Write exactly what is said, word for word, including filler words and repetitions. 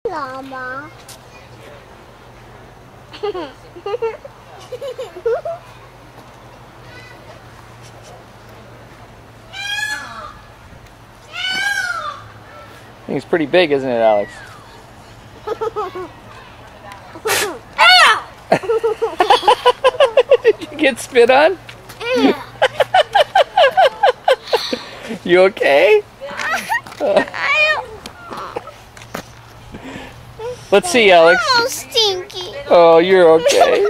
Llama. I think it's pretty big, isn't it, Alex? Did you get spit on? You okay? Let's see, Alex. Oh, stinky. Oh, you're okay.